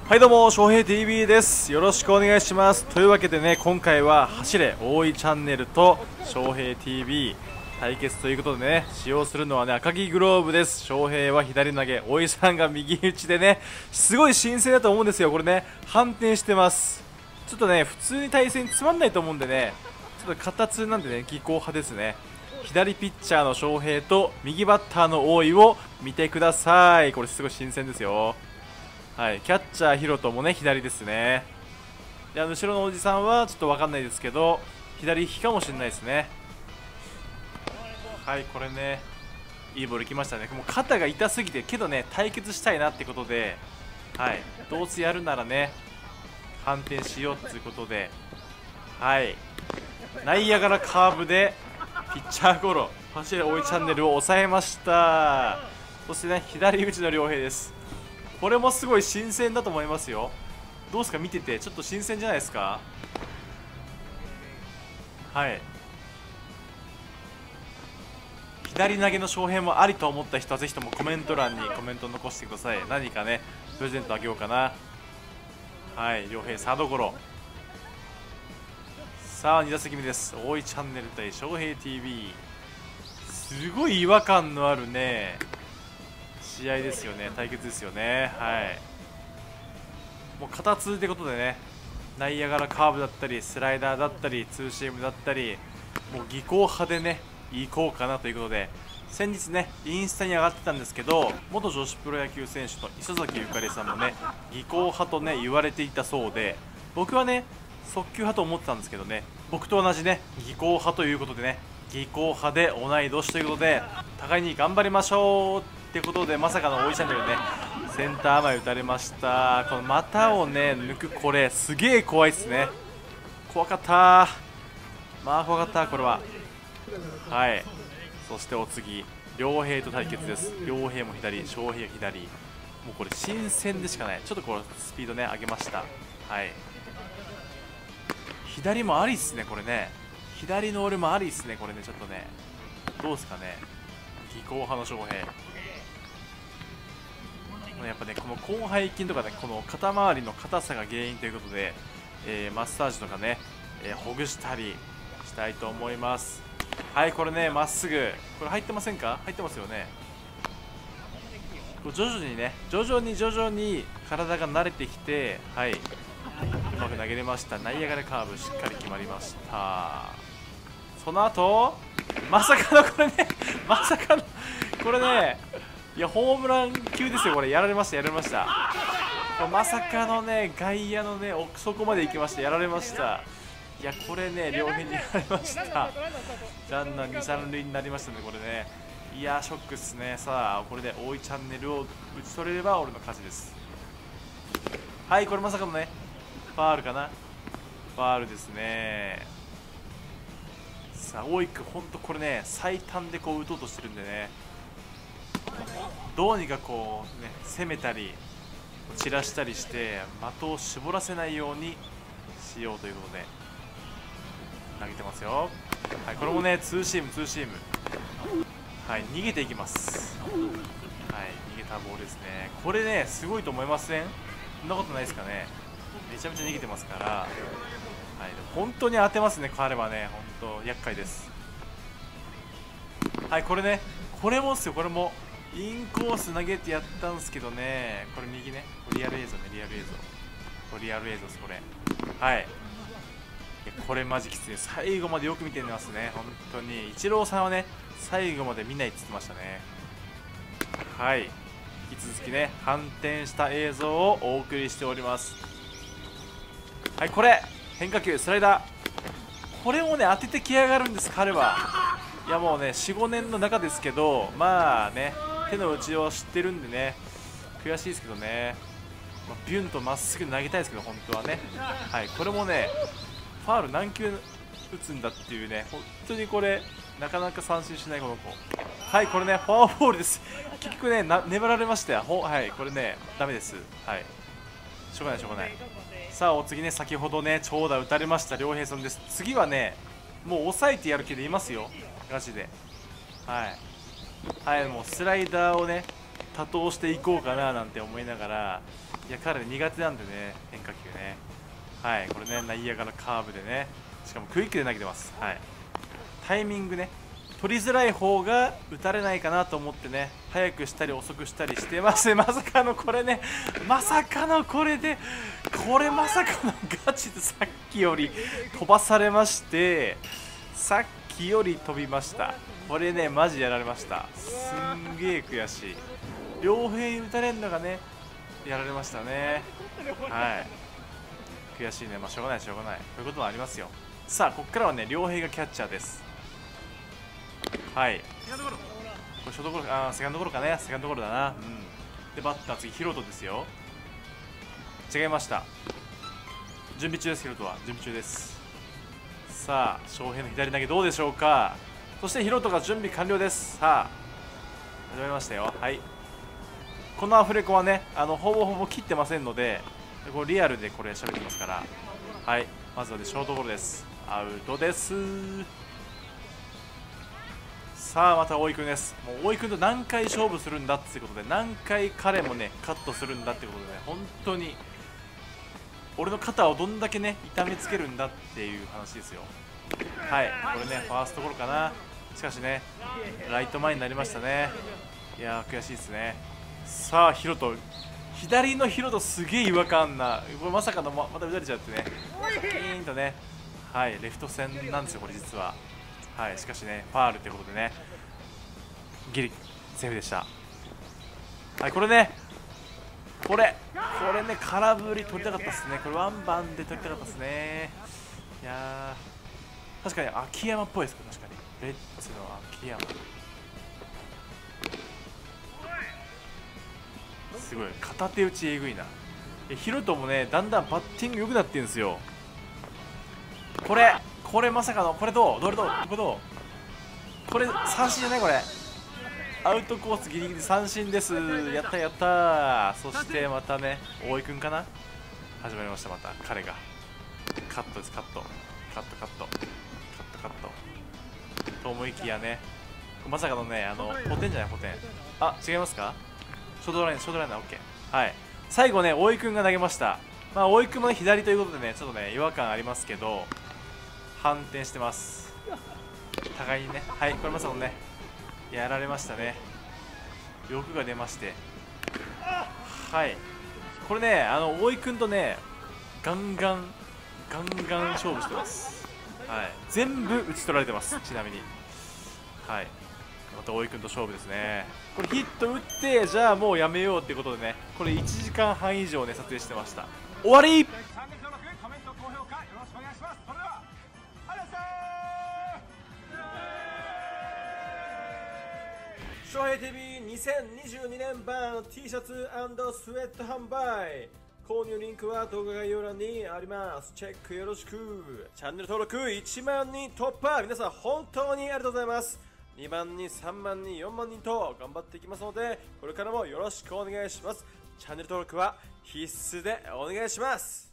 はいどうも、翔平 TV です。よろしくお願いします。というわけでね、今回は走れ大井チャンネルと翔平 TV 対決ということでね、使用するのはね、赤木グローブです。翔平は左投げ、大井さんが右打ちでね、すごい新鮮だと思うんですよ。これね、反転してます。ちょっとね、普通に対戦つまんないと思うんでね、ちょっと形なんでね、技巧派ですね。左ピッチャーの翔平と右バッターの大井を見てください。これすごい新鮮ですよ。はい、キャッチャーヒロトもね左ですね。で後ろのおじさんはちょっと分かんないですけど左利きかもしれないですね。はい、これねいいボールきましたね。もう肩が痛すぎてけどね対決したいなってことで、はい、どうせやるならね反転しようっていうことで、はい、内野からカーブでピッチャーゴロ、走れ大井チャンネルを抑えました。そしてね左打ちの良平です。これもすごい新鮮だと思いますよ。どうですか、見ててちょっと新鮮じゃないですか。はい、左投げの翔平もありと思った人はぜひともコメント欄にコメントを残してください。何かねプレゼントあげようかな。はい、良平サードゴロ。さあ2打席目です。大井チャンネル対翔平 TV、 すごい違和感のあるね試合ですよね。対決ですよね。はい、もう肩痛ってことでね、内野からカーブだったりスライダーだったりツーシームだったり、もう技巧派でね行こうかなということで、先日ねインスタに上がってたんですけど、元女子プロ野球選手の磯崎ゆかりさんもね技巧派とね言われていたそうで、僕はね速球派と思ってたんですけどね、僕と同じね技巧派ということでね、技巧派で同い年ということで互いに頑張りましょうってことで、まさかの大井チャンネルねセンター前打たれました。この股をね抜く、これすげえ怖いっすね。怖かった、まあ怖かったこれは。はい、そしてお次良平と対決です。良平も左、翔平左、もうこれ新鮮でしかない。ちょっとこれスピードね上げました。はい、左もありっすねこれね、左の俺もありっすねこれね。ちょっとねどうですかね、技巧派の翔平。やっぱねこの広背筋とかね、この肩周りの硬さが原因ということで、マッサージとかね、ほぐしたりしたいと思います。はい、これねまっすぐ、これ入ってませんか？入ってますよね。こう徐々にね徐々に体が慣れてきて、はい、うまく投げれました。内野からカーブしっかり決まりました。その後まさかのこれねまさかのこれね、いやホームラン級ですよこれ。やられました、やられました。まさかのね外野のね奥底まで行きました。やられました。いやこれね両辺にやられました。ランナー2、3塁になりましたねこれね。いやショックっすね。さあこれで大井チャンネルを打ち取れれば俺の勝ちです。はい、これまさかのねファールかな、ファールですね。さあ大井君ほんとこれね最短でこう打とうとしてるんでね、どうにかこうね攻めたり散らしたりして的を絞らせないようにしようということで投げてますよ。はい、これもねツーシーム、はい、逃げていきます。はい、逃げたボールですね。これねすごいと思いません？そんなことないですかね。めちゃめちゃ逃げてますから、はい、本当に当てますね彼はね。本当厄介です。はい、これね、これもっすよ。これもインコース投げてやったんですけどね、これ右ね、リアル映像ね、リアル映像、これリアル映像ですこれ。はい、これマジきつい。最後までよく見てますね本当に。イチローさんはね最後まで見ないって言ってましたね。はい、引き続きね反転した映像をお送りしております。はい、これ変化球スライダー、これもね当ててきやがるんです彼は。いやもうね 4、5 年の中ですけど、まあね手の内を知ってるんでね悔しいですけどね、ビュンとまっすぐ投げたいですけど本当はね。はい、これもねファール何球打つんだっていうね、本当にこれなかなか三振しないこの子。はい、これねフォアボールです。結局ね粘られましたよ。はい、これねダメです。はい、しょうがないしょうがない。さあお次ね、先ほどね長打打たれました良平さんです。次はねもう抑えてやる気でいますよガチで。はい、はい、もうスライダーをね多投していこうかななんて思いながら、いや彼苦手なんでね、変化球ね。はい、これね、内野からカーブでね、しかもクイックで投げてます。はい、タイミングね、取りづらい方が打たれないかなと思ってね、早くしたり遅くしたりしてますね。まさかのこれね、まさかのこれで、これまさかのガチでさっきより飛ばされまして、さっきより飛びました。これね、マジやられました。すんげえ悔しい。両辺打たれるのがね、やられましたね。はい、悔しいね。まあしょうがないしょうがない、こういうこともありますよ。さあここからはね、両辺がキャッチャーです。はい、これショートゴロ、セカンドゴロかね、セカンドゴロだな。うん、でバッター次ヒロトですよ。違いました、準備中です。ヒロトは準備中です。さあ翔平の左投げどうでしょうか。そしてヒロトが準備完了です。さあ始まりましたよ。はい、このアフレコはね、ほぼほぼ切ってませんので、これリアルでこれ喋ってますから。はい、まずはね、ショートゴロです。アウトです。さあまた大井君です。もう大井君と何回勝負するんだってことで、何回彼もねカットするんだってことでね、本当に俺の肩をどんだけね痛めつけるんだっていう話ですよ。はい、これねファーストゴロかな。しかしねライト前になりましたね。いやー悔しいですね。さあヒロト、左のヒロトすげえ違和感な、これまさかの また打たれちゃってね、ピーンとね、はいレフト線なんですよこれ実は。はい、しかしねファールということでね、ギリセーフでした。はい、これね空振り取りたかったですね。これワンバンで取りたかったですね。いやー確かに秋山っぽいです。確かにレッツの秋山、すごい片手打ちえぐいな。ヒロトもねだんだんバッティング良くなってるんですよ。これまさかのこれどうこれ三振じゃない。これアウトコースギリギリ三振です。やったやった。そしてまたね大井君かな、始まりました。また彼がカットです。カットと思いきやね、まさかのねポテンじゃない、ポテン。違いますか。ショートライナー OK。 はい、最後ね大井君が投げました。まあ大井君もね左ということでね、ちょっとね違和感ありますけど反転してます、互いにね。はい、これまさかのねやられましたね。欲が出まして、はい、これね大井君とねガンガン勝負してます。はい、全部打ち取られてます。ちなみにはい、また大井君と勝負ですね。これヒット打ってじゃあもうやめようっていうことでね、これ1時間半以上ね撮影してました。終わり。翔平 TV2022 年版 T シャツ&スウェット販売、購入リンクは動画概要欄にあります。チェックよろしく。チャンネル登録1万人突破、皆さん本当にありがとうございます。2万人3万人4万人と頑張っていきますので、これからもよろしくお願いします。チャンネル登録は必須でお願いします。